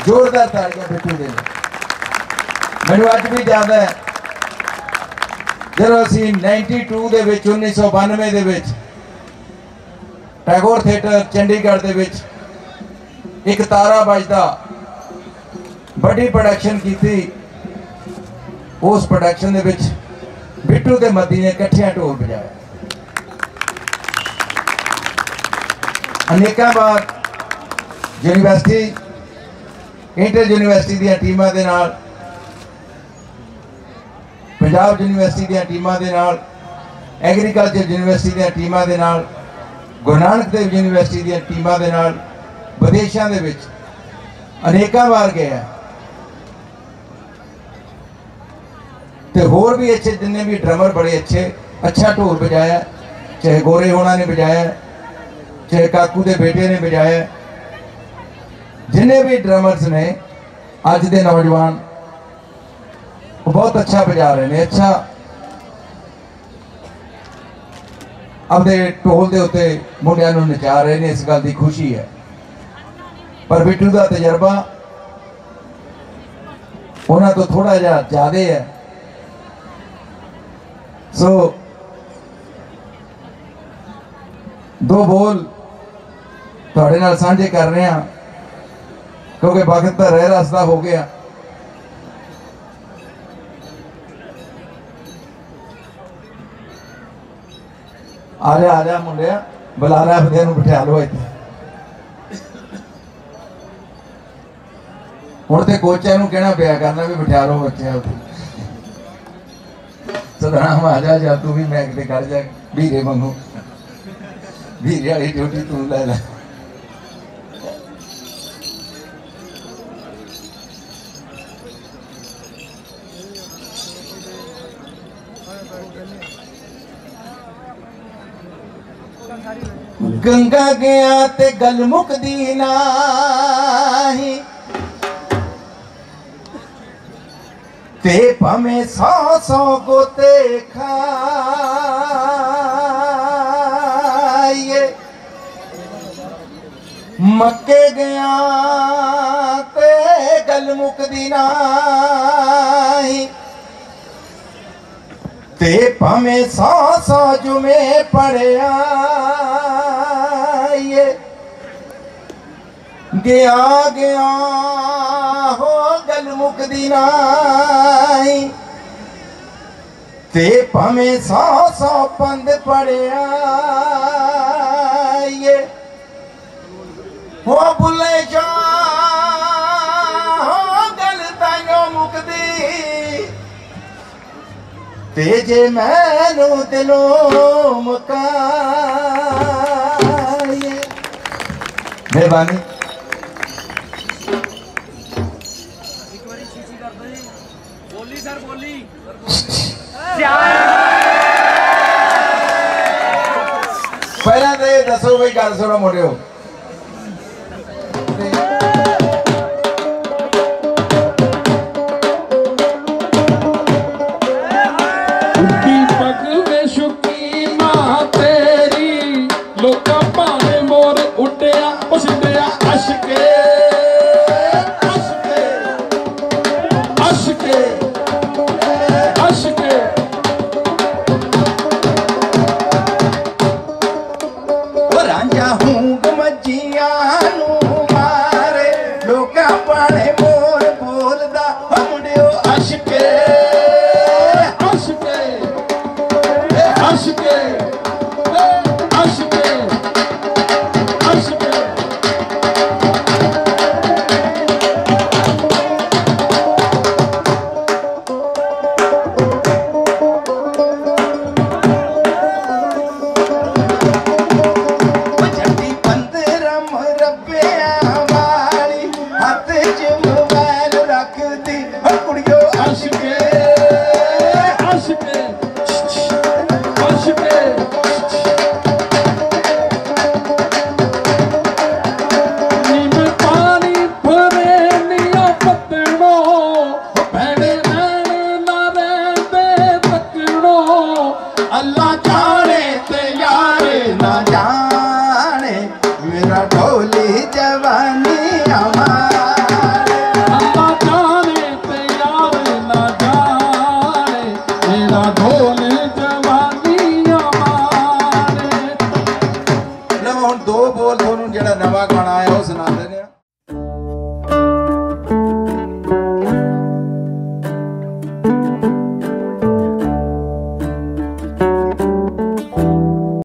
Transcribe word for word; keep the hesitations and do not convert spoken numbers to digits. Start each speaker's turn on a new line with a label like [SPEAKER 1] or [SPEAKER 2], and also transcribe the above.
[SPEAKER 1] जोरदार तालियां बिट्टू दे लिए। मैनू अज भी याद है जदों असीं नाइनटी टू दे विच उन्नीस सौ बानवे दे विच टैगोर थिएटर चंडीगढ़ दे विच एक तारा बजदा बड़ी प्रोडक्शन की थी। उस प्रोडक्शन दे विच बिट्टू ते मद्दी ने कट्ठियां ढोल बजाया। अनेक बार यूनिवर्सिटी इंटर यूनिवर्सिटी दी टीमां दे नाल, पंजाब यूनिवर्सिटी दी टीमां दे नाल, एग्रीकल्चर यूनिवर्सिटी दी टीमां दे नाल, गुरु नानक देव यूनिवर्सिटी दी टीमां दे नाल विदेशों दे विच अनेक बार गया। तो होर भी अच्छे जिन्ने भी ड्रमर बड़े अच्छे अच्छा ढोल बजाया, चाहे गोरे होना ने बजाया, चाहे काकू के बेटे ने बजाया, जिन्ने भी ड्रमर्स ने अज दे नौजवान वो बहुत अच्छा बजा रहे हैं। अच्छा अपने ढोल के उत्ते मुंडियां नूं नचा रहे हैं, इस गल की खुशी है। पर बिट्टू का तजर्बा उन्हां तो थोड़ा जिहा ज़्यादा है। सो दो बोल तुहाडे नाल साझे कर रहे हैं क्योंकि वक्त का रह रास्ता हो गया। आ जा आ जा मुंडिया, बुला रहा बंदे नूं बिठा लो इत्थे। हुण ते कोचां नूं कहना पिया करना भी बिठा लो बच्चे उत्थे। सदनाम आ जा जा तू भी मैं किते कर जा भीरे वांगू, भीरे वाली ड्यूटी तू ले लै। गंगा गया ते गल मुकदी नाही, ते भावें सौ सौ गोते खाइए। मक्के गया ते गल मुकदी नाही, ते भावें सौ सौ जुमे पढ़िया। गया गया हो गल मुकदी नाही, ते भावें सौ सौ पंद पढ़िया। हो बुले शाह हो गल ताइयों मुकदी, ते जे मैनू दिलों मुकाए। मेहरबानी। पहला तो ये दसो भाई गल सुनो मुंडियो,
[SPEAKER 2] दीपक वे शुकी मां तेरी, लोका भावे मोर उड्डिया उछड़िया अशके अशके अशके अशके।
[SPEAKER 1] रांझा हूंग मज्जिया नू मारे, लोका पाने मोर बोलदा मुंडियो अशके
[SPEAKER 2] अशके अशके अशके अशके।
[SPEAKER 1] झंडी पंद्रम रब्बिया वाली, हाथ च मोबाइल रख दी कुड़ियो
[SPEAKER 2] अशके अशके अशके। नीम पानी भरे निया पतनो, भैड़े नैन ना रहंदे तकनो।
[SPEAKER 1] अल्लाह जाने ते यारे ना जाने, मेरा ढोली जवानी हमारे।
[SPEAKER 2] ढोल